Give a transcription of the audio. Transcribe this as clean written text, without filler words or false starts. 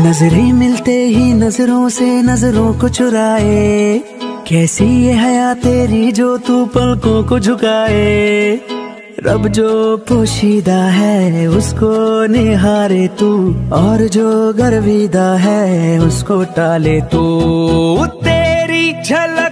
नजरें मिलते ही नजरों से नजरों को चुराए, कैसी ये हया तेरी जो तू पलकों को झुकाए। रब जो पोशीदा है उसको निहारे तू, और जो गर्विदा है उसको टाले तू। तेरी झलक